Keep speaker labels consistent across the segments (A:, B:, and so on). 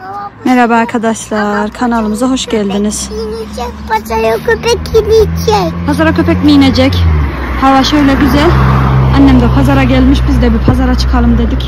A: Merhaba arkadaşlar, kanalımıza hoş geldiniz.
B: Pazara köpek inecek.
A: Pazara köpek mi inecek? Hava şöyle güzel. Annem de pazara gelmiş, biz de bir pazara çıkalım dedik.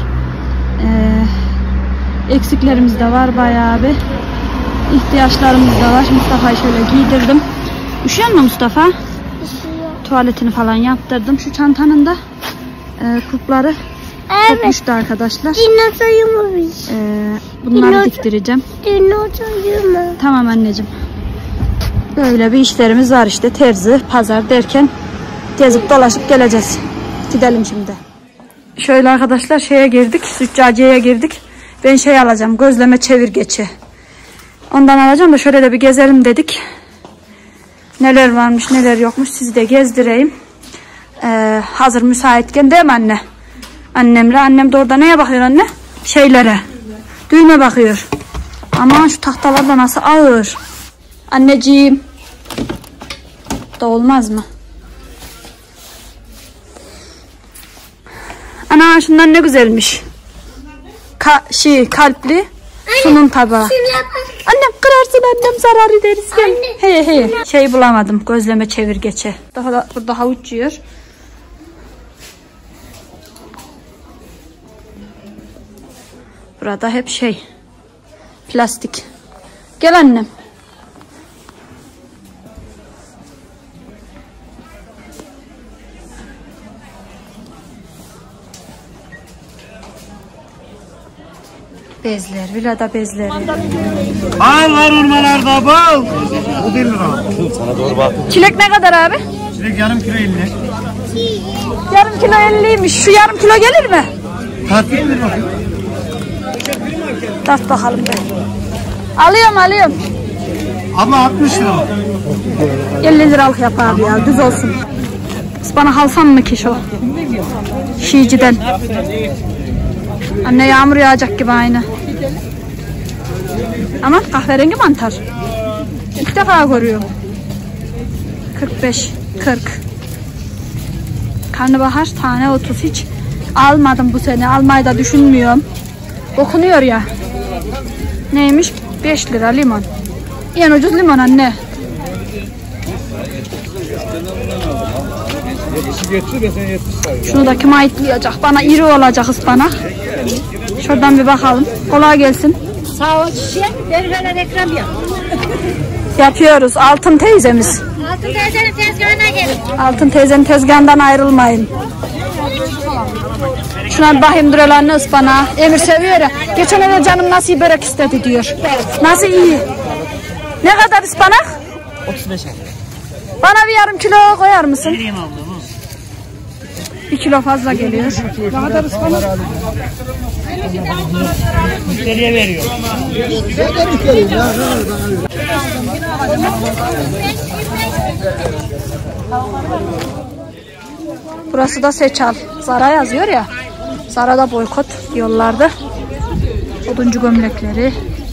A: Eksiklerimiz de var bayağı bir. İhtiyaçlarımız da var. Mustafa'yı şöyle giydirdim. Üşüyor mu Mustafa?
B: Üşüyor.
A: Tuvaletini falan yaptırdım. Şu çantanın da kulpları kopmuştu arkadaşlar.
B: Dinozoryumuz.
A: Bunları diktireceğim.
B: Dinozoryumuz.
A: Tamam anneciğim. Böyle bir işlerimiz var işte, terzi, pazar derken gezip dolaşıp geleceğiz. Gidelim şimdi. Şöyle arkadaşlar şeye girdik, züccaciyeye girdik. Ben şey alacağım, gözleme çevirgeci. Ondan alacağım da şöyle de bir gezelim dedik. Neler varmış neler yokmuş sizi de gezdireyim. Hazır müsaitken değil mi anne? Annemle, annem de orada neye bakıyor anne? Şeylere. Düğme bakıyor. Aman şu tahtalar da nasıl ağır. Anneciğim. Da olmaz mı? Ana şundan ne güzelmiş. Kalpli sunum tabağı. Annem kırarsın, annem zarar ederiz. He. Şey bulamadım, gözleme çevirgeci. Burada havuç yiyor. Burada hep şey plastik. Gel annem. Bezler, villada bezleri.
C: Al var ormanlarda bal. Bu 1 lira. Sana doğru bak.
A: Çilek ne kadar abi?
C: Çilek yarım kilo 50.
A: Yarım kilo 50'ymiş. Şu yarım kilo gelir mi?
C: Tartayım bakayım.
A: Tart bakalım be. Alıyorum.
C: Abla 60 lira.
A: 50 liralık yap abi ya, düz olsun. Bana alsam mı ki şu? Şiiciden. Anne yağmur yağacak gibi aynı. Aman kahverengi mantar. İlk defa görüyorum. 45, 40. Karnabahar tane 30, hiç almadım bu sene. Almayı da düşünmüyorum. Okunuyor ya. Neymiş? 5 lira limon. En ucuz limon anne. Şunu da kime ayıtlayacak? Bana iri olacak ıspanak. Şuradan bir bakalım. Kolay gelsin.
B: Sağ ol çiçeğim. Ver reklam yap.
A: Yapıyoruz. Altın teyzemiz.
B: Altın teyzenin tezgahına gelin.
A: Altın teyzenin tezgahından ayrılmayın. Şuna bir bakayım duruyorlar ne ıspanağı. Emir seviyor ya. Geçen öyle canım nasıl börek istedi diyor. Nasıl iyi. Ne kadar ıspanak?
C: 35 lira.
A: Bana bir yarım kilo koyar mısın?
C: Vereyim abla.
A: 1 kilo fazla geliyor. Ne kadar ıspanak?
C: Müşteriye veriyor.
A: Burası da Seçal. Zara yazıyor ya. Zara'da boykot diyorlardı. Oduncu gömlekleri.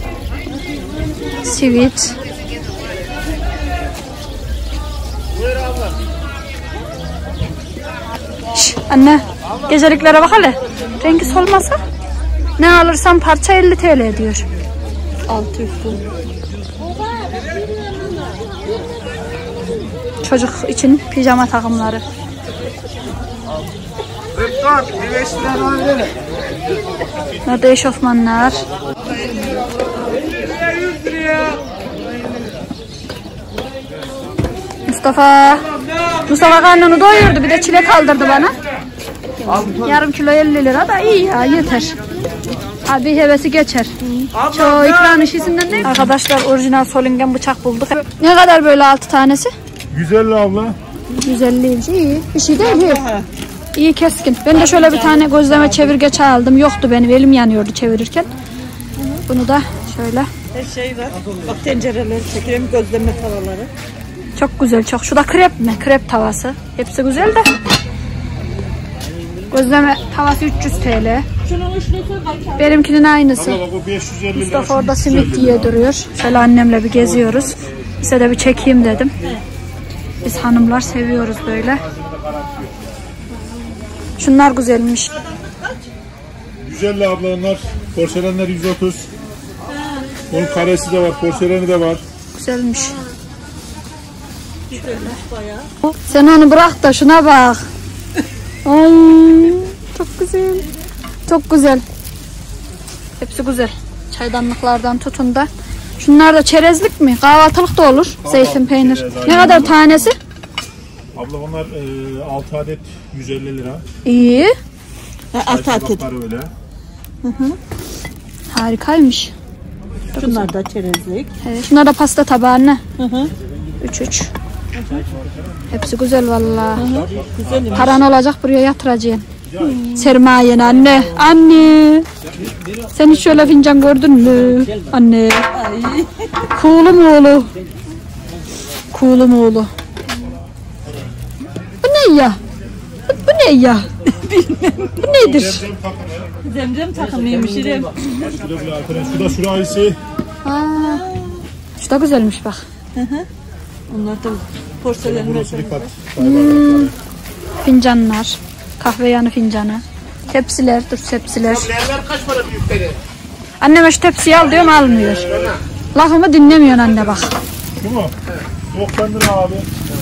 A: Sivit. Şş, anne. Geceliklere bak hele. Rengi solmasa. Ne alırsam parça 50 TL diyor. Altı üstü. Çocuk için pijama takımları.
C: 44, 5 lira verin.
A: Burada eşofmanlar. Mustafa karnını doyurdu, bir de çilek aldırdı bana. Yarım kilo 50 lira da iyi ya, yeter. Abi hevesi geçer. Çoğu ikram işisinden değil. Arkadaşlar orijinal Solingen bıçak bulduk. Ne kadar böyle 6 tanesi?
C: 150 abla.
A: 150 iyi. Bir şey değil mi? İyi keskin. Ben de şöyle bir tane gözleme çevirgeç aldım. Yoktu benim, elim yanıyordu çevirirken. Bunu da şöyle.
D: Her şey var. Bak tencereleri çekeyim, gözleme tavaları.
A: Çok güzel çok. Şu da krep mi? Krep tavası. Hepsi güzel de. Gözleme tavası 300 TL. Benimkinin aynısı. Mustafa orada simit diye duruyor. Şöyle annemle bir geziyoruz. Size de bir çekeyim dedim. Biz hanımlar seviyoruz böyle. Şunlar güzelmiş.
E: 150 abla onlar. Porselenler 130. Onun karesi de var, porseleni de var.
A: Güzelmiş. Şöyle. Sen onu bırak da şuna bak. Ay, çok güzel. Çok güzel. Hepsi güzel. Çaydanlıklardan tutun da. Şunlar da çerezlik mi? Kahvaltılık da olur. Zeytin, peynir.
E: çerez,
A: Ne kadar tanesi?
E: Abla onlar 6 adet 150 lira.
A: İyi.
D: 6 adet.
E: Tabakları öyle.
A: Harikaymış.
D: Şunlar da çerezlik.
A: Evet, şunlar da pasta tabağı anne.
D: Hı hı.
A: 3-3. Hepsi güzel vallahi.
D: Güzelim.
A: Paran olacak, buraya yatıracaksın. Sermayen anne. Anne. Sen hiç şöyle fincan gördün mü? Anne. Kuğulu oğlu. Kuğulu oğlu. Bu ne ya? Bu ne ya? Bu nedir?
D: Zemzem takımıymış İrem.
E: Şu da sürahisi.
A: Aa, şu da güzelmiş bak.
D: Onlar da porselen mesela.
A: Fincanlar. Kahve yanı fincanı. Tepsiler. Dur tepsiler.
C: Kaç para büyükleri?
A: Anneme şu tepsiyi al diyorum almıyor. Lafımı dinlemiyorsun anne bak.
E: Bu mu? 90 lira abi.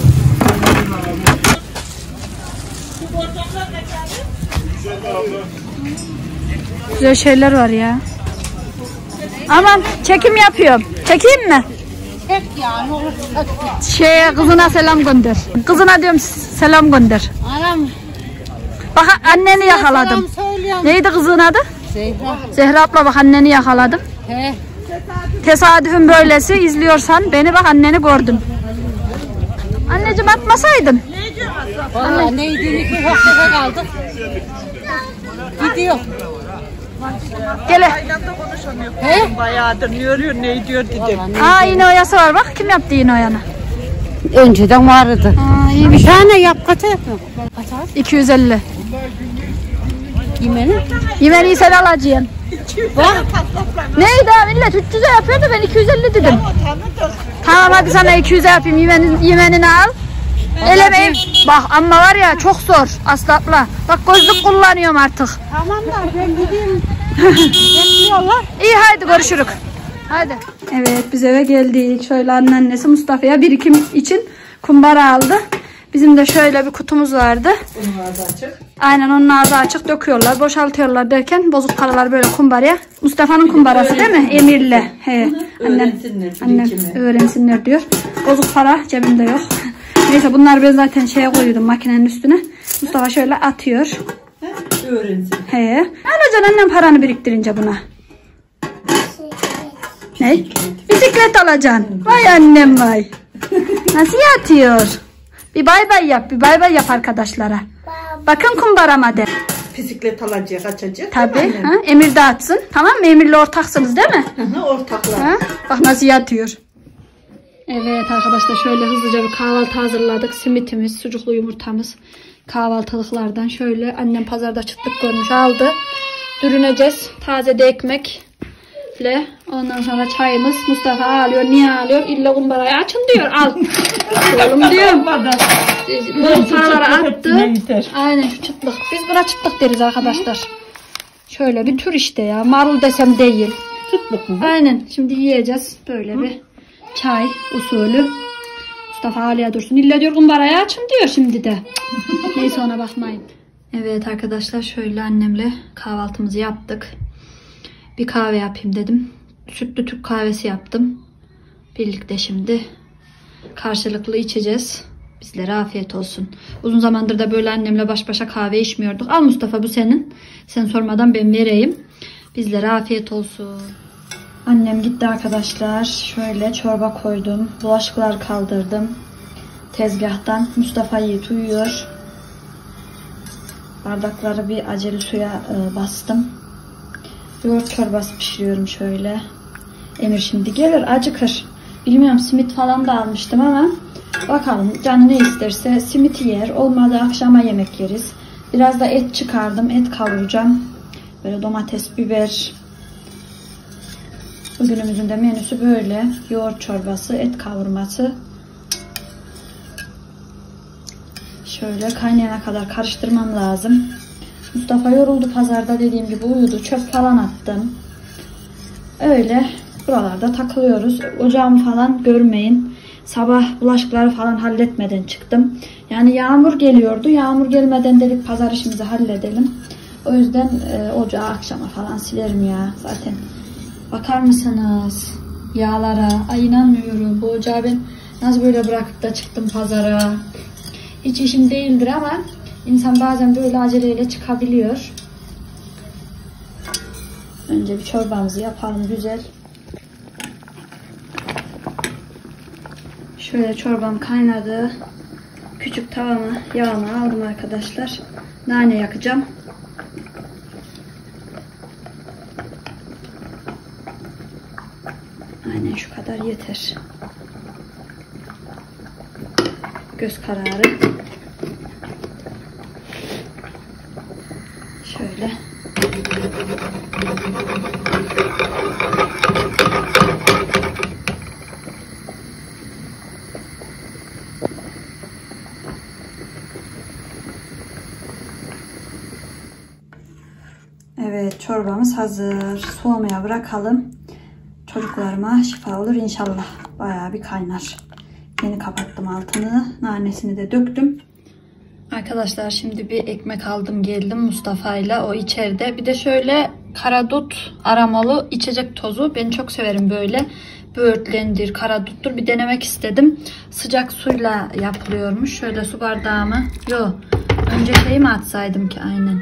A: Güzel şeyler var ya. Aman çekim yapıyorum. Çekeyim mi?
B: Çek ya ne olur.
A: Kızına selam gönder. Kızına diyorum selam gönder.
B: Anam.
A: Bak anneni yakaladım.
B: Söylüyorum.
A: Neydi kızın adı?
B: Zehra.
A: Zehra abla bak anneni yakaladım.
B: He.
A: Tesadüfün böylesi izliyorsan beni bak anneni gördüm. Anneciğim atmasaydın.
B: Valla neydi ki hoşçaka kaldık. Gidiyor.
A: Gele.
D: Aynanda konuşamıyor.
B: He?
D: Bayağıdır ne örüyor ne diyor dedim.
A: Aa yine oyası var bak. Kim yaptı yine oyanı?
B: Önceden vardı.
A: Aa iyiymiş.
B: Bir tane yap kaça yapıyor?
A: 250.
B: Yemeni.
A: Yemeni sen alacaksın.
B: Bak.
A: Neydi ha millet 300'e yapıyordu ben 250 dedim. Tamam hadi sana 200'e yapayım yemenini al. Elemeyin. Bak ama var ya çok zor Aslı abla. Bak gözlük kullanıyorum artık.
B: Tamam da ben gideyim. Bekliyorlar.
A: İyi hadi görüşürük. Hadi. Evet biz eve geldik. Şöyle anneannesi Mustafa'ya birikim için kumbara aldı. Bizim de şöyle bir kutumuz vardı.
D: Onun ağzı açık.
A: Aynen onun ağzı açık döküyorlar, boşaltıyorlar derken bozuk paralar böyle kumbaraya. Mustafa'nın kumbarası değil mi? Emir'le. He. Annem öğrensinler diyor. Bozuk para cebimde yok. Neyse bunları ben zaten şeye koyuyordum makinenin üstüne. Mustafa şöyle atıyor.
D: Öğrensin.
A: He. Alacaksın annem paranı biriktirince buna. Ne? Bisiklet alacaksın. Vay annem vay. Nasıl yatıyor? Bir bay bay yap. Bir bay bay yap arkadaşlara. Bakın kumbarama de.
D: Bisiklet alacak açacak.
A: Tabii. Ha? Emir dağıtsın. Tamam mı? Emir'le ortaksınız değil mi?
D: Ortaklar.
A: Ha? Bak nasıl yatıyor. Evet arkadaşlar şöyle hızlıca bir kahvaltı hazırladık. Simitimiz, sucuklu yumurtamız. Kahvaltılıklardan şöyle annem pazarda çıtlık görmüş aldı. Dürüneceğiz. Taze de ekmekle. Ondan sonra çayımız. Mustafa ağlıyor. Niye ağlıyor? İlla kumbarayı açın diyor. Al. Oğlum diyorum. Bu paraları attı. Aynen şu çıtlık. Biz buna çıtlık deriz arkadaşlar. Şöyle bir tür işte ya. Marul desem değil.
D: Çıtlık mı?
A: Aynen. Şimdi yiyeceğiz. Böyle bir çay usulü. Mustafa ağlaya dursun. İlla diyor kumbarayı açın diyor şimdi de. Neyse ona bakmayın. Evet arkadaşlar şöyle annemle kahvaltımızı yaptık. Bir kahve yapayım dedim. Sütlü Türk kahvesi yaptım. Birlikte şimdi karşılıklı içeceğiz. Bizlere afiyet olsun. Uzun zamandır da böyle annemle baş başa kahve içmiyorduk. Al Mustafa bu senin. Sen sormadan ben vereyim. Bizlere afiyet olsun. Annem gitti arkadaşlar. Şöyle çorba koydum. Bulaşıklar kaldırdım. Tezgahtan. Mustafa Yiğit uyuyor. Bardakları bir acele suya bastım. Yoğurt çorbası pişiriyorum şöyle. Emir şimdi gelir acıkır. Bilmiyorum simit falan da almıştım ama bakalım canı ne isterse simiti yer. Olmadı akşama yemek yeriz. Biraz da et çıkardım. Et kavuracağım. Böyle domates, biber. Bugünümüzün de menüsü böyle. Yoğurt çorbası, et kavurması. Şöyle kaynayana kadar karıştırmam lazım. Mustafa yoruldu pazarda dediğim gibi uyudu. Çöp falan attım. Öyle Buralarda takılıyoruz. Ocağımı falan görmeyin. Sabah bulaşıkları falan halletmeden çıktım. Yani yağmur geliyordu. Yağmur gelmeden dedik pazar işimizi halledelim. O yüzden ocağı akşama falan silerim ya zaten. Bakar mısınız yağlara? Ay inanmıyorum. Bu ocağı ben nasıl böyle bırakıp da çıktım pazara. Hiç işim değildir ama insan bazen böyle aceleyle çıkabiliyor. Önce bir çorbamızı yapalım güzel. Şöyle çorbam kaynadı. Küçük tavama yağımı aldım arkadaşlar. Nane yakacağım. Aynen şu kadar yeter. Göz kararı. Şöyle. Evet, çorbamız hazır. Soğumaya bırakalım. Çocuklarıma şifa olur inşallah. Bayağı bir kaynar. Yeni kapattım altını. Nanesini de döktüm. Arkadaşlar şimdi bir ekmek aldım geldim Mustafa'yla. O içeride. Bir de şöyle karadut aromalı içecek tozu. Ben çok severim böyle. Böğürtlendir, karaduttur. Bir denemek istedim. Sıcak suyla yapılıyormuş. Şöyle su bardağımı. Yok. Önce şeyi mi atsaydım ki? Aynen.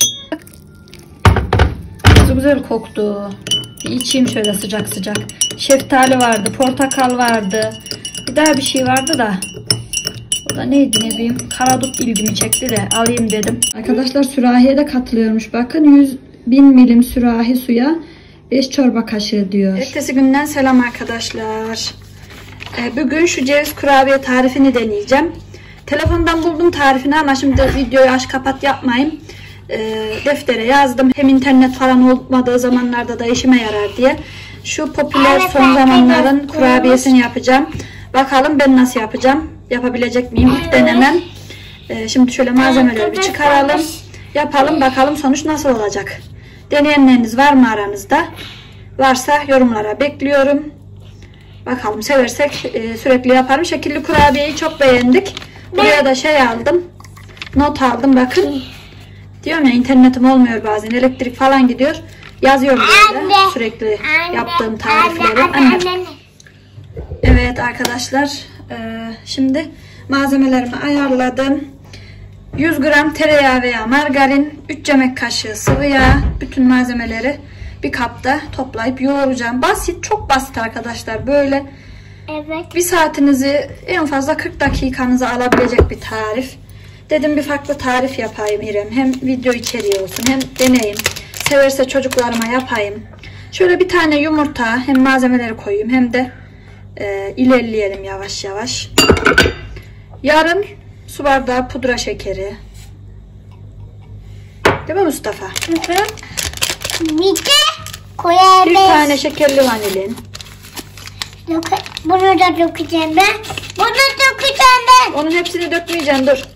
A: Çok güzel koktu. Bir içeyim şöyle sıcak sıcak. Şeftali vardı, portakal vardı. Bir daha bir şey vardı da. O da neydi ne bileyim. Karadut ilgimi çekti de alayım dedim. Arkadaşlar sürahiye de katılıyormuş. Bakın 100.000 milim sürahi suya 5 çorba kaşığı diyor. Ertesi günden selam arkadaşlar. Bugün şu ceviz kurabiye tarifini deneyeceğim. Telefondan buldum tarifini ama şimdi videoyu aç kapat yapmayayım. Deftere yazdım. Hem internet falan olmadığı zamanlarda da işime yarar diye. Şu popüler son zamanların kurabiyesini yapacağım. Bakalım ben nasıl yapacağım. Yapabilecek miyim? İlk denemem. Şimdi şöyle malzemeleri bir çıkaralım. Yapalım bakalım sonuç nasıl olacak. Deneyenleriniz var mı aranızda? Varsa yorumlara bekliyorum. Bakalım seversek sürekli yaparım. Şekilli kurabiyeyi çok beğendik. Buraya da şey aldım. Not aldım bakın. Diyorum ya internetim olmuyor bazen. Elektrik falan gidiyor. Yazıyorum böyle sürekli yaptığım tarifleri. Annem. Evet arkadaşlar. Şimdi malzemelerimi ayarladım. 100 gram tereyağı veya margarin, 3 yemek kaşığı sıvı yağ. Bütün malzemeleri bir kapta toplayıp yoğuracağım. Basit, çok basit arkadaşlar. Böyle bir saatinizi en fazla 40 dakikanızı alabilecek bir tarif. Dedim bir farklı tarif yapayım İrem. Hem video içeriği olsun hem deneyim. Severse çocuklarıma yapayım. Şöyle bir tane yumurta hem malzemeleri koyayım hem de ilerleyelim yavaş yavaş. Yarım su bardağı pudra şekeri. Değil mi Mustafa?
B: Bir de koyabiliriz.
A: Bir tane şekerli vanilin.
B: Bunu da dökeceğim ben. Bunu dökeceğim ben.
A: Onun hepsini dökmeyeceğim dur.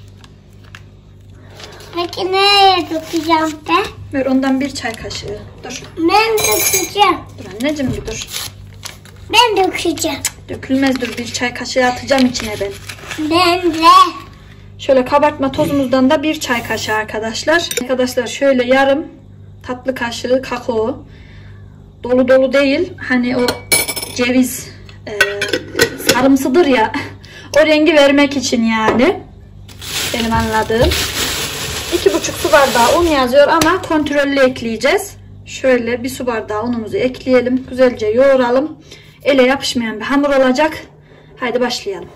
B: Peki nereye dökeceğim ben?
A: Ver ondan bir çay kaşığı. Dur.
B: Ben dökeceğim.
A: Dur anneciğim bir dur.
B: Ben dökeceğim.
A: Dökülmez dur, bir çay kaşığı atacağım içine ben.
B: Ben de.
A: Şöyle kabartma tozumuzdan da bir çay kaşığı arkadaşlar. Arkadaşlar şöyle yarım tatlı kaşığı kakao. Dolu dolu değil. Hani o ceviz sarımsıdır ya. O rengi vermek için yani. Benim anladığım. 2,5 su bardağı un yazıyor ama kontrollü ekleyeceğiz. Şöyle bir su bardağı unumuzu ekleyelim. Güzelce yoğuralım. Ele yapışmayan bir hamur olacak. Haydi başlayalım.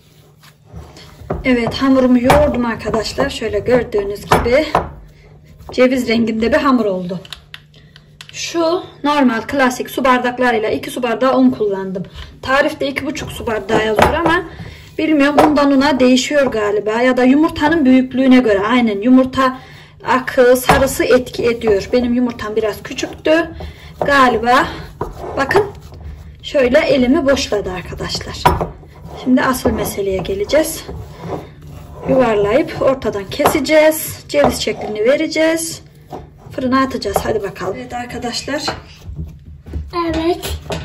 A: Evet hamurumu yoğurdum arkadaşlar. Şöyle gördüğünüz gibi ceviz renginde bir hamur oldu. Şu normal klasik su bardaklarıyla 2 su bardağı un kullandım. Tarifte 2,5 su bardağı yazıyor ama bilmiyorum undan una değişiyor galiba. Ya da yumurtanın büyüklüğüne göre. Aynen yumurta akı sarısı etki ediyor. Benim yumurtam biraz küçüktü. Galiba bakın şöyle elimi boşladı arkadaşlar. Şimdi asıl meseleye geleceğiz. Yuvarlayıp ortadan keseceğiz. Ceviz şeklini vereceğiz. Fırına atacağız. Hadi bakalım. Evet arkadaşlar.
B: Evet.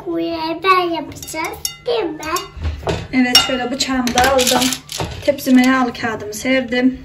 B: kurabiye yapacağız değil mi?
A: Evet, şöyle bıçağımı da aldım. Tepsime yağlı kağıdımı serdim.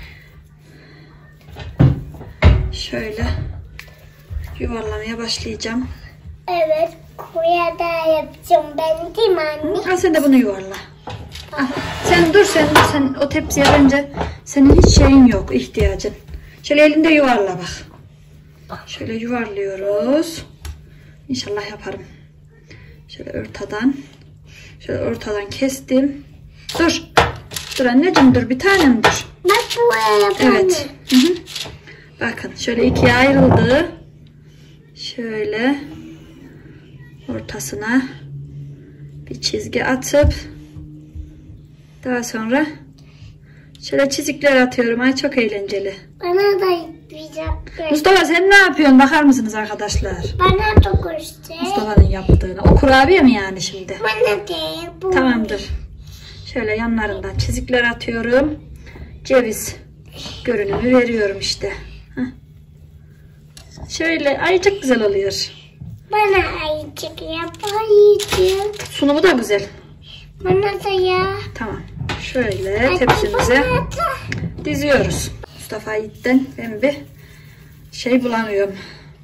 A: Şöyle yuvarlamaya başlayacağım.
B: Evet, kurabiye yapacağım ben değil mi anne?
A: Al sen de bunu yuvarla. Al. Sen dur, sen o tepsiye bence senin hiç şeyin yok, ihtiyacın. Şöyle elinde yuvarla bak. Şöyle yuvarlıyoruz. İnşallah yaparım. Şöyle ortadan kestim. Dur. Dur anneciğim, dur bir tanem, dur.
B: Ben buraya yapayım.
A: Evet. Hı hı. Bakın şöyle ikiye ayrıldı. Şöyle ortasına bir çizgi atıp daha sonra şöyle çizikler atıyorum. Ay çok eğlenceli.
B: Bana da yapacağım.
A: Mustafa sen ne yapıyorsun? Bakar mısınız arkadaşlar?
B: Bana da göster.
A: Mustafa'nın yaptığını. O kurabiye mi yani şimdi?
B: Bana da bu.
A: Tamamdır. Şöyle yanlarından çizikler atıyorum. Ceviz görünümü veriyorum işte. Heh. Şöyle, ay çok güzel oluyor.
B: Bana ayıcık yap ayıcık.
A: Sunumu da güzel.
B: Bana da ya.
A: Tamam. Şöyle tepsimize diziyoruz. Mustafa Yiğit'ten ben bir şey bulamıyorum.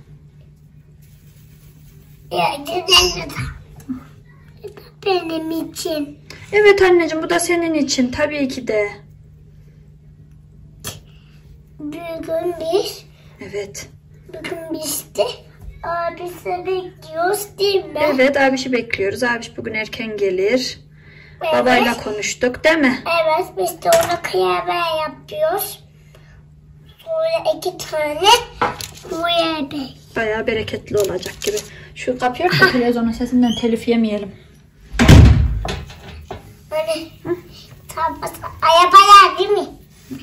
B: Ya güzel de. Benim için.
A: Evet anneciğim, bu da senin için tabii ki de.
B: Bugün biz
A: Evet.
B: de abisi bekliyoruz değil mi?
A: Evet, abişi bekliyoruz. Abiş bugün erken gelir. Babayla konuştuk değil mi?
B: Evet, biz de ona kurabiye yapıyoruz. Sonra 2 tane kurabiye.
A: Bayağı bereketli olacak gibi. Şu kapıyı aç da televizyonun sesinden telif yemeyelim.
B: Hani arabalar değil mi?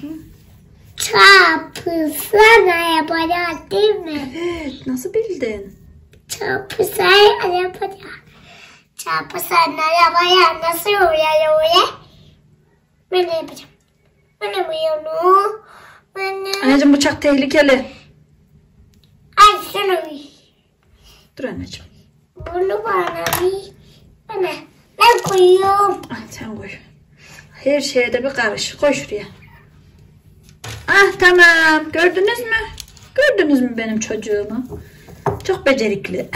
B: Çarpısan arabalar değil mi?
A: Evet, nasıl bildin?
B: Çarpısan arabalar. Çarpısan arabalar nasıl oluyor öyle? Ben ne yapacağım? Ben ne yapıyorum?
A: Anneciğim, bıçak tehlikeli.
B: Ay şunu.
A: Dur anneciğim.
B: Bunu bana bir. Bana. Ben koyuyorum.
A: Ah, sen koy. Her şeye de bir karış. Koy şuraya. Ah tamam. Gördünüz mü? Gördünüz mü benim çocuğumu? Çok becerikli.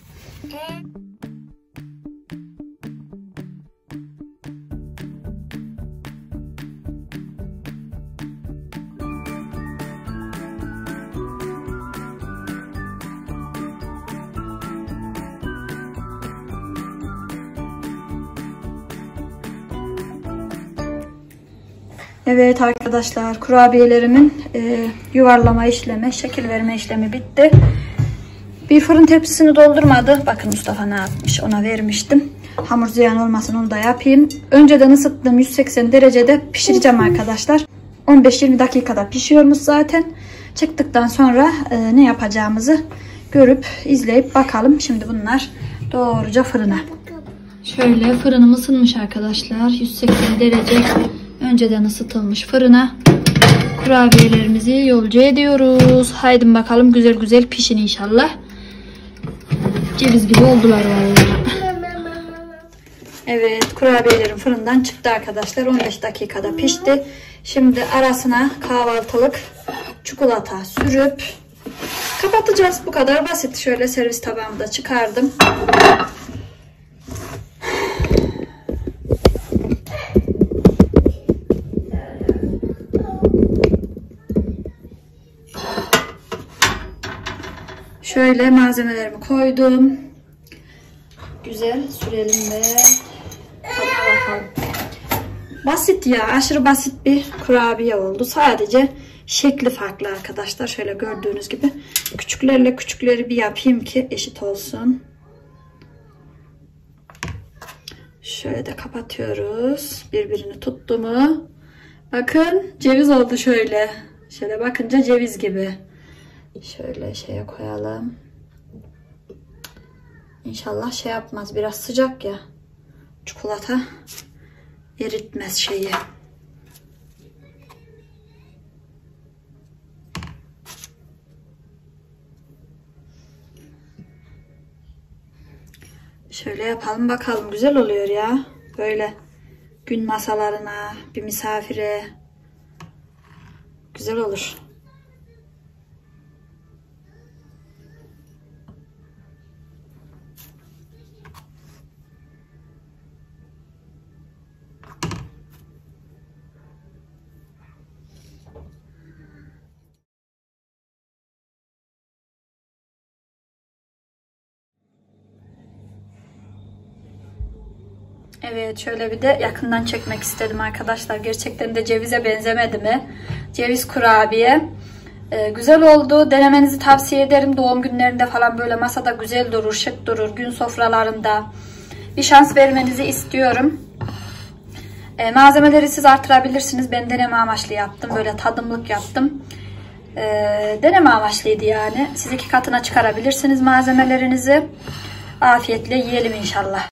A: Evet arkadaşlar, kurabiyelerimin yuvarlama işlemi, şekil verme işlemi bitti. Bir fırın tepsisini doldurmadı. Bakın Mustafa ne yapmış, ona vermiştim. Hamur ziyan olmasın, onu da yapayım. Önceden ısıttığım 180 derecede pişireceğim arkadaşlar. 15-20 dakikada pişiyormuş zaten. Çıktıktan sonra ne yapacağımızı görüp izleyip bakalım. Şimdi bunlar doğruca fırına. Şöyle fırınım ısınmış arkadaşlar. 180 derece. Önceden ısıtılmış fırına kurabiyelerimizi yolcu ediyoruz. Haydi bakalım, güzel güzel pişin inşallah. Ceviz gibi oldular vallahi. Evet, kurabiyelerim fırından çıktı arkadaşlar. 15 dakikada pişti. Şimdi arasına kahvaltılık çikolata sürüp kapatacağız. Bu kadar basit. Şöyle servis tabağımı da çıkardım. Şöyle malzemelerimi koydum. Güzel sürelim ve tadına bakalım. Basit ya, aşırı basit bir kurabiye oldu. Sadece şekli farklı arkadaşlar. Şöyle gördüğünüz gibi küçüklerle küçükleri bir yapayım ki eşit olsun. Şöyle de kapatıyoruz. Birbirini tuttu mu? Bakın ceviz oldu şöyle. Şöyle bakınca ceviz gibi. Şöyle şeye koyalım. İnşallah şey yapmaz. Biraz sıcak ya. Çikolata eritmez şeyi. Şöyle yapalım bakalım, güzel oluyor ya. Böyle gün masalarına, bir misafire güzel olur. Evet, şöyle bir de yakından çekmek istedim arkadaşlar. Gerçekten de cevize benzemedi mi? Ceviz kurabiye. Güzel oldu. Denemenizi tavsiye ederim. Doğum günlerinde falan böyle masada güzel durur, şık durur. Gün sofralarında. Bir şans vermenizi istiyorum. Malzemeleri siz artırabilirsiniz. Ben deneme amaçlı yaptım. Böyle tadımlık yaptım. Deneme amaçlıydı yani. Siz 2 katına çıkarabilirsiniz malzemelerinizi. Afiyetle yiyelim inşallah.